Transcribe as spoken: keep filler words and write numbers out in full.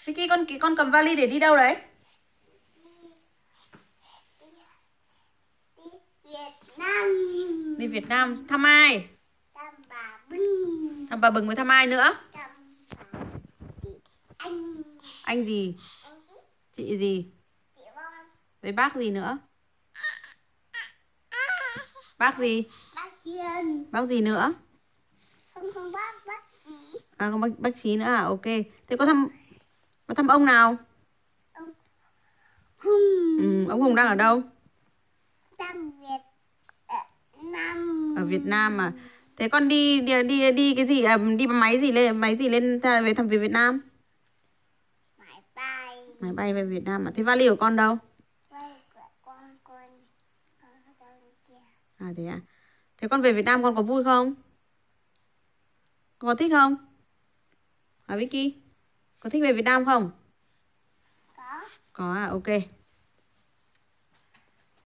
Vicky, con con cầm vali để đi đâu đấy? Đi Việt Nam. Đi Việt Nam thăm ai? Thăm bà Bưng. Thăm bà Bừng với thăm ai nữa? Thăm anh. Anh gì? Anh chị. Chị gì? Chị Bon. Với bác gì nữa? Bác gì? Bác Hiền. Bác gì nữa? Không không bác bác gì. À không, bác, bác Chí nữa à? Ok. Thế có thăm có thăm ông nào? Ông Hùng. Ừ, ông Hùng đang ở đâu? Đang Việt ở Nam. Ở Việt Nam à? Thế con đi đi đi, đi cái gì à, đi bằng máy gì lên máy gì lên về thăm về Việt Nam? Máy bay. Máy bay về Việt Nam à? Thế vali của con đâu? Vali của con con con đâu kia. À thế à? Thế con về Việt Nam con có vui không? Con có thích không? Hả Vicky? Có thích về Việt Nam không? Có. Có à? Ok.